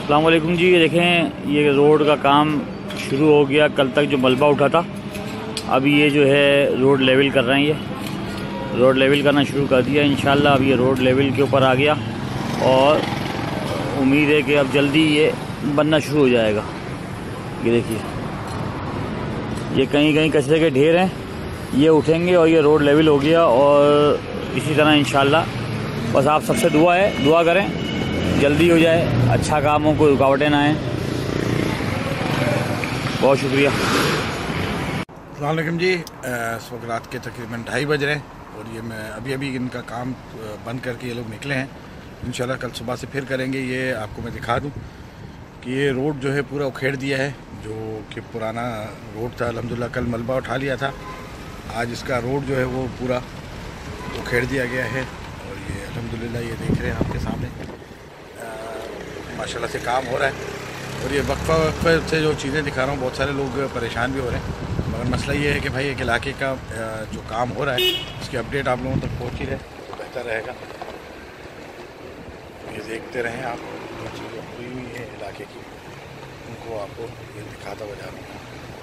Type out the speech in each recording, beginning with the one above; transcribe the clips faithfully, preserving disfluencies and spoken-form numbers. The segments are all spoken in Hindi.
अस्सलाम वालेकुम जी। ये देखें, ये रोड का काम शुरू हो गया। कल तक जो मलबा उठा था, अभी ये जो है रोड लेवल कर रहे हैं। ये रोड लेवल करना शुरू कर दिया इंशाल्लाह। अब ये रोड लेवल के ऊपर आ गया और उम्मीद है कि अब जल्दी ये बनना शुरू हो जाएगा। ये देखिए, ये कहीं कहीं कचरे के ढेर हैं, ये उठेंगे और ये रोड लेवल हो गया। और इसी तरह इंशाल्लाह बस आप सबसे दुआ है, दुआ करें जल्दी हो जाए, अच्छा काम हो, कोई रुकावटें ना आए। बहुत शुक्रिया। अस्सलाम वालेकुम जी। इस वक्त रात के तकरीबन ढाई बज रहे हैं और ये मैं अभी अभी इनका काम बंद करके ये लोग निकले हैं। इंशाल्लाह कल सुबह से फिर करेंगे। ये आपको मैं दिखा दूं कि ये रोड जो है पूरा उखेड़ दिया है, जो कि पुराना रोड था। अल्हम्दुलिल्लाह कल मलबा उठा लिया था, आज इसका रोड जो है वो पूरा उखेड़ दिया गया है। और ये अल्हम्दुलिल्लाह ये देख रहे हैं आपके सामने, माशाल्लाह से काम हो रहा है। और ये वक्फा वक्फे से जो चीज़ें दिखा रहा हूँ, बहुत सारे लोग परेशान भी हो रहे हैं, मगर मसला ये है कि भाई एक इलाके का जो काम हो रहा है उसकी अपडेट आप लोगों तक पहुँच ही रहे तो बेहतर रहेगा। ये देखते रहें आप, जो चीज़ें हुई हुई है इलाके की उनको आपको ये दिखाता हुआ जा रहा हूँ।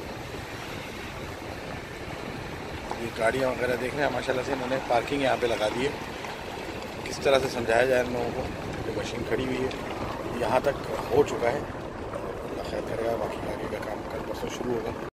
ये गाड़ियाँ वगैरह देख रहे हैं, माशाल्लाह से इन्होंने पार्किंग यहाँ पे लगा दी है। किस तरह से समझाया जाए इन लोगों को, जो मशीन खड़ी हुई है यहाँ तक हो चुका है। अल्लाह खैर करेगा, बाकी आगे का काम कल परसों शुरू होगा।